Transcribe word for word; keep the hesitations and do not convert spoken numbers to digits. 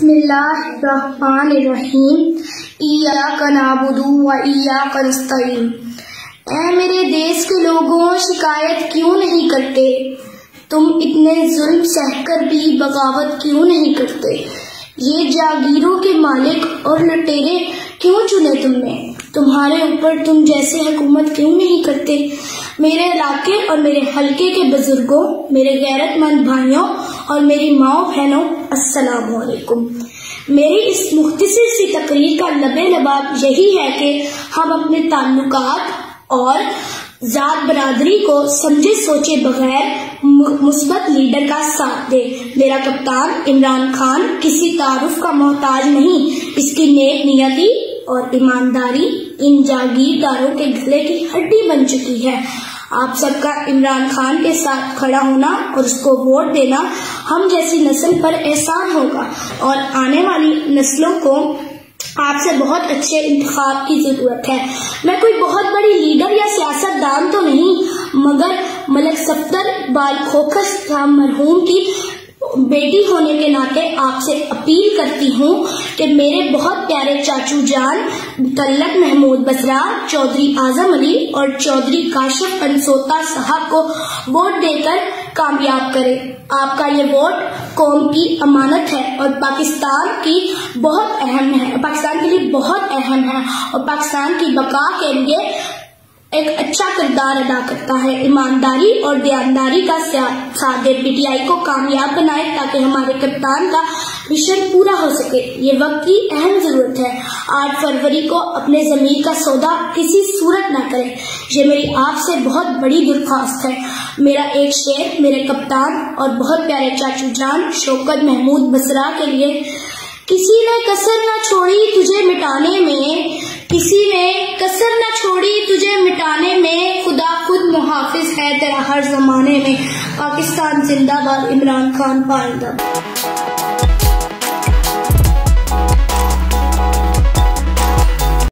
بسم اللہ الرحمن الرحیم ایاک نعبد و ایاک نستعین۔ اے میرے دیس کے لوگوں، شکایت کیوں نہیں کرتے؟ تم اتنے ظلم سہ کر بھی بغاوت کیوں نہیں کرتے؟ یہ جاگیروں کے مالک اور لٹیرے کیوں چنے تم نے؟ تمہارے اوپر تم جیسے حکومت کیوں نہیں کرتے؟ میرے علاقے اور میرے حلقے کے بزرگوں، میرے غیرت مند بھائیوں اور میری ماؤں بہنوں، السلام علیکم۔ میری اس مختصر سی تقریر کا لب لباب یہی ہے کہ ہم اپنے تعلقات اور ذات برادری کو سمجھے سوچے بغیر مثبت لیڈر کا ساتھ دے۔ میرا کپتان عمران خان کسی تعارف کا محتاج نہیں، اس کی نیک نیتی اور ایمانداری ان جاگیرداروں کے گلے کی ہڈی بن چکی ہے۔ آپ سب کا عمران خان کے ساتھ کھڑا ہونا اور اس کو ووٹ دینا ہم جیسی نسل پر احسان ہوگا، اور آنے والی نسلوں کو آپ سے بہت اچھے انتخاب کی ضرورت ہے۔ میں کوئی بہت بڑی لیڈر یا سیاست دان تو نہیں، مگر ملک صفدر بال کھوکھس مرحوم کی بیٹی ہونے کے ناطے آپ سے اپیل کرتی ہوں کہ میرے بہت پیارے چاچو جان متعلق محمود بسرا، چودھری اعظم علی اور چودھری کاشف انسوتا صاحب کو ووٹ دے کر کامیاب کرے۔ آپ کا یہ ووٹ قوم کی امانت ہے اور پاکستان کی بہت اہم ہے پاکستان کے لیے بہت اہم ہے اور پاکستان کی بقا کے لیے ایک اچھا کردار ادا کرتا ہے۔ ایمانداری اور دیانتداری کا ساتھ دے، پی ٹی آئی کو کامیاب بنائے تاکہ ہمارے کپتان کا مشن پورا ہو سکے۔ یہ وقت کی اہم ضرورت ہے۔ آٹھ فروری کو اپنے ضمیر کا سودا کسی صورت نہ کرے، یہ میری آپ سے بہت بڑی درخواست ہے۔ میرا ایک شعر میرے کپتان اور بہت پیارے چاچو جان شوکت محمود بسرا کے لیے: کسی نے کسر نہ چھوڑی تجھے مٹانے میں، کسی نے کسر نہ چھوڑی تجھے مٹانے میں، خدا خود محافظ ہے تیرا ہر زمانے میں۔ پاکستان زندہ باد، عمران خان پائندہ۔